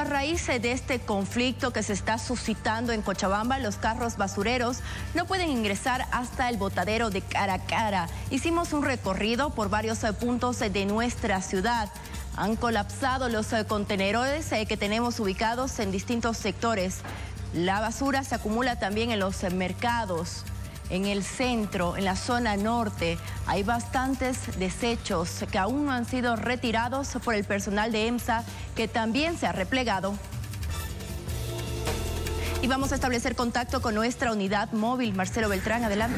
a raíz de este conflicto que se está suscitando en Cochabamba, los carros basureros no pueden ingresar hasta el botadero de Caracara. Hicimos un recorrido por varios puntos de nuestra ciudad. Han colapsado los contenedores que tenemos ubicados en distintos sectores. La basura se acumula también en los mercados. En el centro, en la zona norte, hay bastantes desechos que aún no han sido retirados por el personal de EMSA, que también se ha replegado. Y vamos a establecer contacto con nuestra unidad móvil. Marcelo Beltrán, adelante.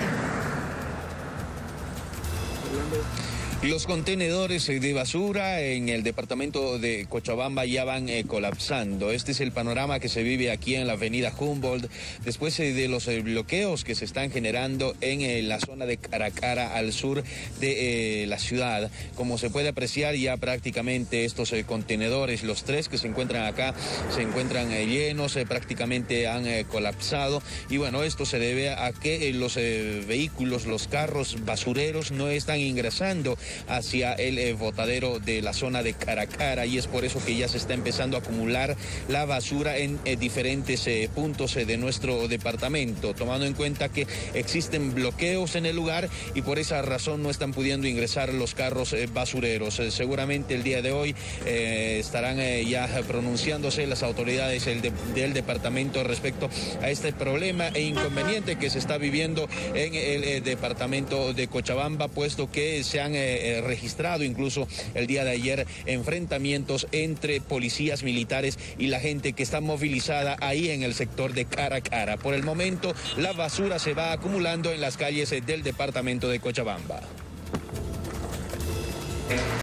Los contenedores de basura en el departamento de Cochabamba ya van colapsando. Este es el panorama que se vive aquí en la avenida Humboldt, después de los bloqueos que se están generando en la zona de Caracara al sur de la ciudad. Como se puede apreciar, ya prácticamente estos contenedores, los tres que se encuentran acá, se encuentran llenos, prácticamente han colapsado. Y bueno, esto se debe a que los vehículos, los carros basureros no están ingresando hacia el botadero de la zona de Caracara, y es por eso que ya se está empezando a acumular la basura en diferentes puntos de nuestro departamento, tomando en cuenta que existen bloqueos en el lugar y por esa razón no están pudiendo ingresar los carros basureros. Seguramente el día de hoy estarán ya pronunciándose las autoridades del departamento respecto a este problema e inconveniente que se está viviendo en el departamento de Cochabamba, puesto que se han registrado incluso el día de ayer enfrentamientos entre policías militares y la gente que está movilizada ahí en el sector de Caracara. Por el momento, la basura se va acumulando en las calles del departamento de Cochabamba.